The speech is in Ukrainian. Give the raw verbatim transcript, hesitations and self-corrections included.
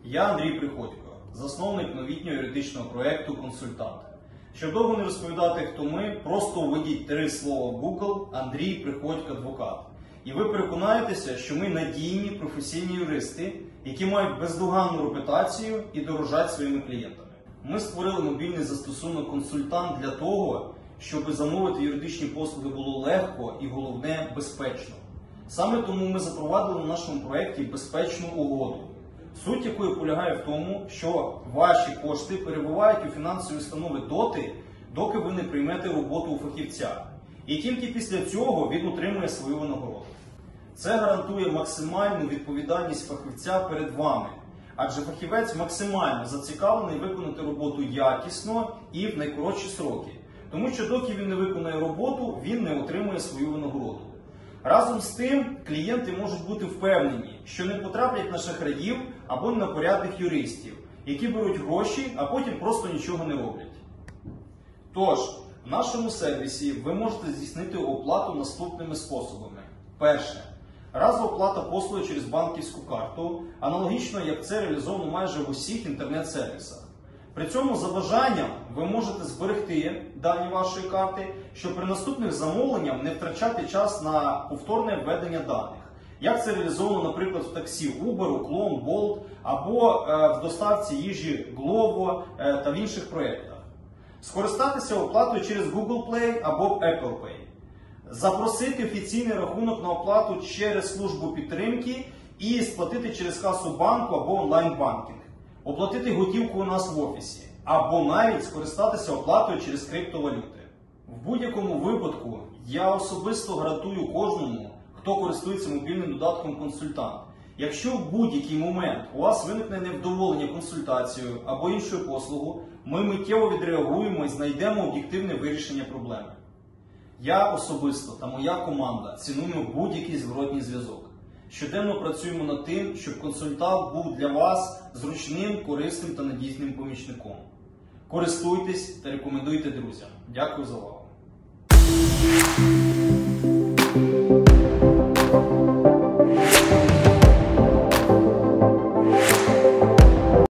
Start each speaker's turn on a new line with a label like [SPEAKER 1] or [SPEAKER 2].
[SPEAKER 1] Я Андрій Приходько, засновник новітнього юридичного проєкту «Консультант». Щоб довго не розповідати, хто ми, просто введіть три слова в Google «Андрій Приходько адвокат». І ви переконаєтеся, що ми надійні професійні юристи, які мають бездоганну репутацію і дорожать своїми клієнтами. Ми створили мобільний застосунок «Консультант» для того, щоб замовити юридичні послуги було легко і, головне, безпечно. Саме тому ми запровадили на нашому проєкті безпечну угоду, суть якої полягає в тому, що ваші кошти перебувають у фінансовій установі доти, доки ви не приймете роботу у фахівця. І тільки після цього він отримує свою винагороду. Це гарантує максимальну відповідальність фахівця перед вами, адже фахівець максимально зацікавлений виконати роботу якісно і в найкоротші сроки. Тому що доки він не виконає роботу, він не отримує свою винагороду. Разом з тим, клієнти можуть бути впевнені, що не потраплять на шахраїв або на порядних юристів, які беруть гроші, а потім просто нічого не роблять. Тож, в нашому сервісі ви можете здійснити оплату наступними способами. Перше. Разова оплата послуги через банківську карту, аналогічно як це реалізовано майже в усіх інтернет-сервісах. При цьому за бажанням ви можете зберегти дані вашої карти, щоб при наступних замовленнях не втрачати час на повторне введення даних. Як це реалізовано, наприклад, в таксі Uber, Uklon, Bolt або е, в доставці їжі Glovo е, та в інших проєктах. Скористатися оплатою через Google Play або Apple Pay. Запросити офіційний рахунок на оплату через службу підтримки і сплатити через касу банку або онлайн-банкінг. Оплатити готівку у нас в офісі, або навіть скористатися оплатою через криптовалюти. В будь-якому випадку я особисто гарантую кожному, хто користується мобільним додатком «Консультант». Якщо в будь-який момент у вас виникне невдоволення консультацією або іншою послугою, ми миттєво відреагуємо і знайдемо об'єктивне вирішення проблеми. Я особисто та моя команда цінуємо будь-який зворотній зв'язок. Щоденно працюємо над тим, щоб консультант був для вас зручним, корисним та надійним помічником. Користуйтесь та рекомендуйте друзям. Дякую за увагу.